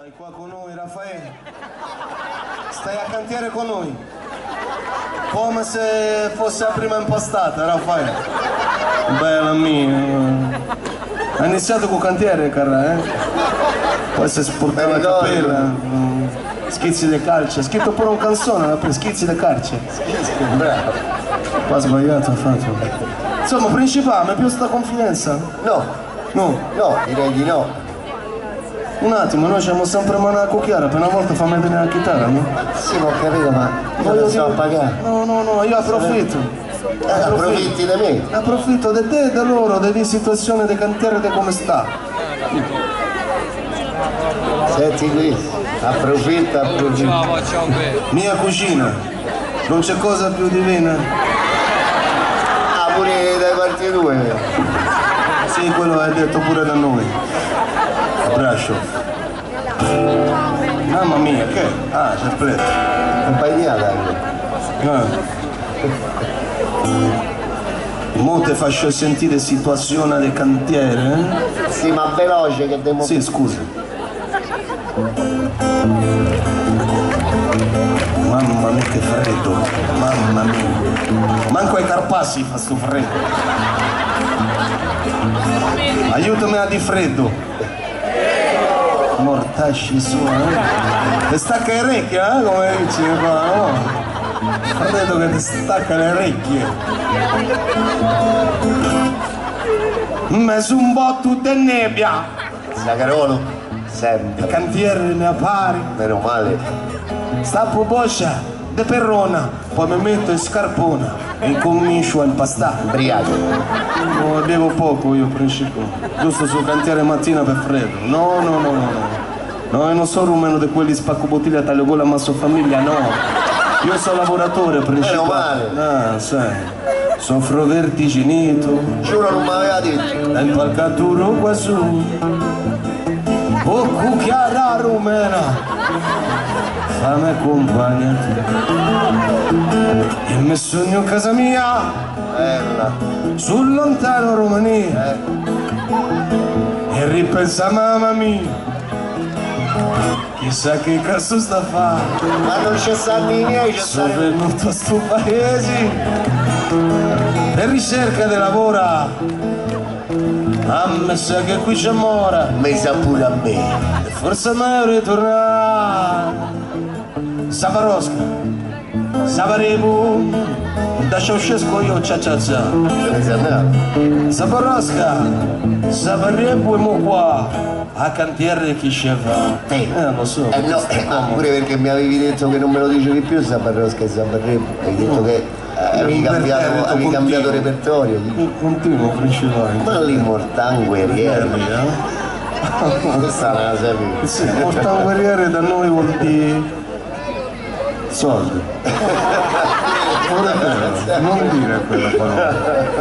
Stai qua con noi, Raffaele. Stai a cantiere con noi. Come se fosse la prima impostata, Raffaele. Bella mia. Hai iniziato con cantiere, cara, Poi si sporcava la capella. Schizzi di calcio. Ha scritto pure un canzone, per schizzi di calcio. Bravo. Qua sbagliato ha fatto. Insomma, principale, mi più sta confidenza? No. No? No, direi di no. Un attimo, noi siamo sempre mano a cucchiara, per una volta fammi vedere la chitarra, no? Sì, ma ho capito, ma io non so pagare. No, io approfitto. Approfitti di me. Approfitto di te e di loro, di situazione di cantiere di come sta. Senti qui, approfitta. Mia cucina, non c'è cosa più divina. Ah, pure dai parti due. Sì, quello è detto pure da noi. Braccio. Mamma mia, che? Ah, c'è freddo. Accompagnata. Mo te faccio sentire situazione del cantiere, Sì, ma veloce che devo... Sì, scusa. Mamma mia che freddo, mamma mia. Manco ai Carpassi fa sto freddo. Aiutami a di freddo. Mortacci su, Ti stacca le orecchie, come dici qua, no? Freddo che ti stacca le orecchie. Messo un botto di nebbia. Zagarolo, sempre. Il cantiere ne appari. Meno male. Stappo boccia de perrona, poi mi metto in scarpona e comincio a impastare. Briaco. No, bevo poco io, principio. Giusto sul cantiere mattina per freddo. No. No, io non sono rumeno di quelli spacco bottiglie a taglio gola ma so famiglia, no. Io sono lavoratore, principio. Meno male. Ah, sai. Soffro vertiginito. Giuro non mi aveva detto. La impalcatura qua su. Oh, cucchiara rumena. Fammi compagna. Il mio sogno a casa mia. Bella. Sul lontano Romania. E ripensa mamma mia. Chissà che cazzo sta a fare. Ma non c'è stanno i miei, c'è Sono stanno... venuto a sto paese per ricerca di lavoro. A me sa che qui c'è mora. Mi sa pure a me. E forse mai ritornare. Savarosca, Savaremu, da Ceausescu io cia. Mi sa andato. Savarosca, Savaremu e mo qua, a cantiere chi ci va. Lo so. No, pure perché mi avevi detto che non me lo dicevi più Sabarrosca e Sabarremo. Hai detto che avevi cambiato repertorio. Continuo principale. Ma lì Mortan Guerrieri. Questa non la sapevo. Sì, Mortan Guerrieri da noi vuol dire soldi. Non dire quella parola.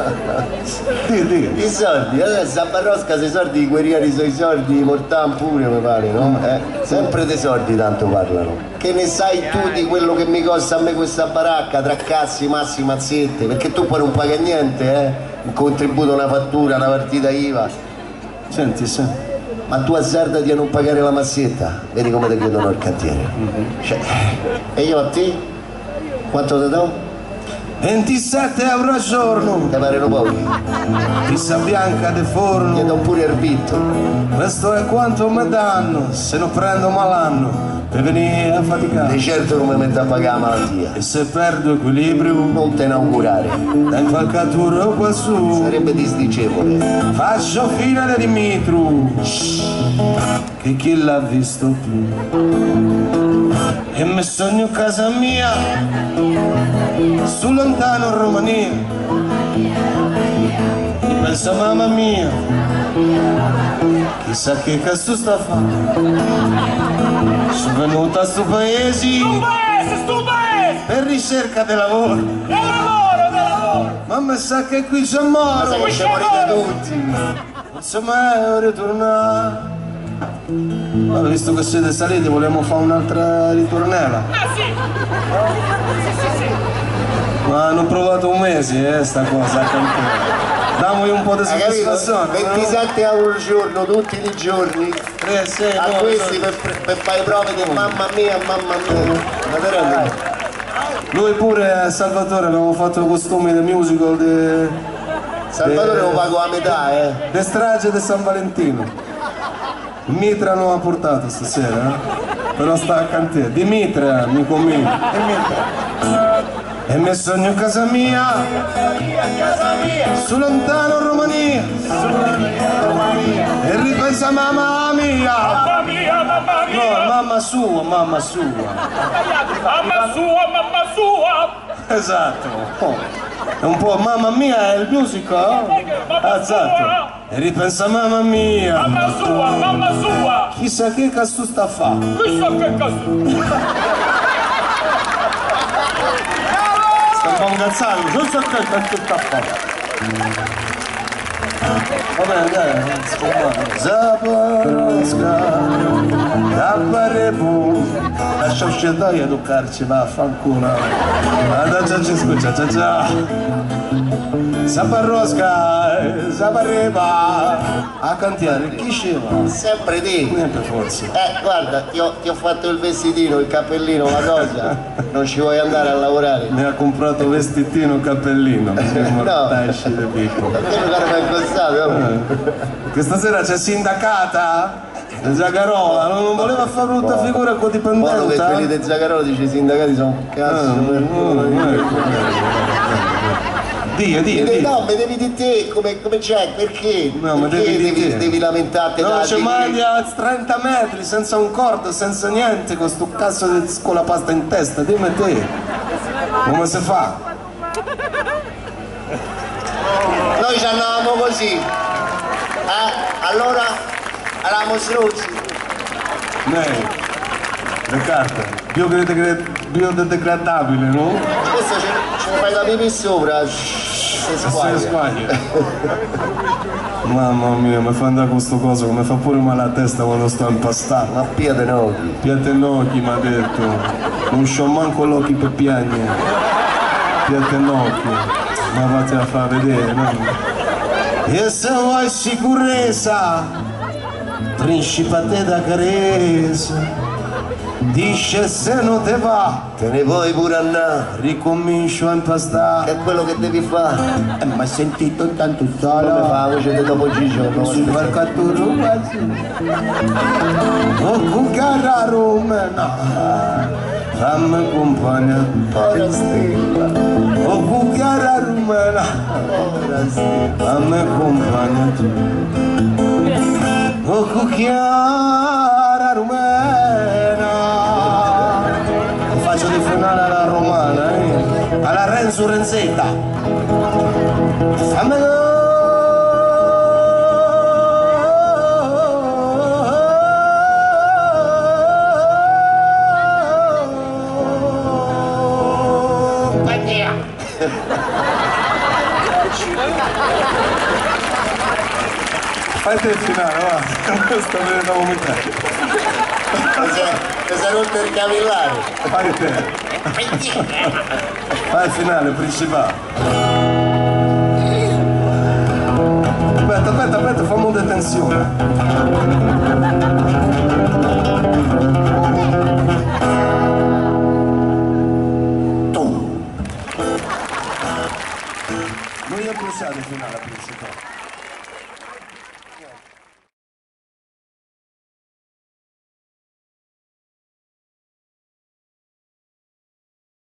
Dì. I soldi, adesso a Barrosca se i soldi i guerrieri sono i soldi, i Mortan pure mi pare, no? Sempre dei soldi tanto parlano. Che ne sai tu di quello che mi costa a me questa baracca, tra cazzi, massi, mazzette? Perché tu poi non paghi niente, Un contributo, una fattura, una partita IVA. Senti. Ma tu azzardati a non pagare la mazzetta, vedi come ti chiudono il cantiere. Cioè, e io a te? Quanto ti do? 27 euro al giorno. Te parano pochi? Pizza bianca de forno. Gli do pure il vitto. Questo è quanto mi danno, se non prendo malanno, per venire a faticare. Di certo non mi metto a pagare la malattia. E se perdo equilibrio, Non te ne augurare. da impalcatura qua su, Sarebbe disdicevole. faccio fine di Dimitru, che chi l'ha visto più. E mi sogno casa mia, su lontano Romania. E penso mamma mia, chissà che cazzo sta a fare. Sono venuta a sto paese per ricerca di lavoro. Ma mi sa che qui c'è moro. Ma che ci morite tutti. Insomma, ritornare. Ma visto che siete saliti, vogliamo fare un'altra ritornella? Ah sì! Ma hanno provato un mese, sta cosa a cantare. Dammi un po' di soddisfazione. 27 euro al giorno, tutti i giorni. 3, 6, A 9, questi per fare prove di mamma mia. Ma te rendi? Noi pure, Salvatore, abbiamo fatto i costumi del musical di... Salvatore lo pago a metà, Le strage di San Valentino. Mitra non ha portato stasera, però sta a cantiere. Dimitra, amico mio. E mi sogno a casa mia, su lontano Romania, e ripensa a mamma mia. No, mamma sua. Mamma sua! Esatto. È un po' mamma mia è il musical? Esatto. E ripensa mamma mia. Mamma sua! Chissà che cazzo sta a fare. Chissà che cazzo! Sta un po' incazzando, chissà che cazzo sta a fare. Va bene, dai, sfumare. Zaporozhka, Dabarebu. Lascia uscire dai a toccarci, va a fanculo. Adesso ci scuccia, ciao. Zaporozhka, Zabareba. A cantare, chi scema? sempre te. Niente forse. Guarda, ti ho fatto il vestitino, il cappellino, una cosa. Non ci vuoi andare a lavorare? Mi ha comprato vestitino e cappellino. No. Esci di picco. Perché mi guarda il costato? Questa sera c'è sindacata? Zagarola, non voleva fare brutta figura con Modo che quelli dipendente? di Zagarola dice i sindacati sono un cazzo per Dì. No, mi devi di te, come c'è, perché? No, ma Perché devi di te. devi lamentarti No, da c'è mandi a 30 metri, senza un cordo, senza niente, con sto cazzo con la pasta in testa, dimmi te. Come si fa? Noi ci andavamo così. Allora eravamo struzzi. Le carte, biodegradabile, no? Questo ce ne fai da pipì sopra. Se Se squaglia. sbaglia. Mamma mia, mi fa andare con sto coso, mi fa pure male la testa quando sto impastato. Ma pia de noti. Piate l'occhi, mi ha detto. Non c'ho manco l'occhi per piangere. Piate l'occhi. Ma vatti a far vedere, no? E se vuoi sicurezza, principate da carezza. Dice se non te va, Te ne puoi pure andare. ricomincio a impastare. È quello che devi fare. Ma sentito tanto Come solo. fa la voce di dopo Gigio? Sul mercato rubazzi. O cuccara rumena. Fammi compagnia. Ora stella. O cuccara rumena. Ora stella. Fammi compagnia. O cucchiara rumena. Faccio di finale alla romana, alla Renzo Renzetta. Fammi fai te il finale, va. Sto venendo a vomitare. Ti sei rotto il capillare. Fai te. Fai il finale, principale. Aspetta, fammi una detenzione. Non gli ha pensato il finale, principale.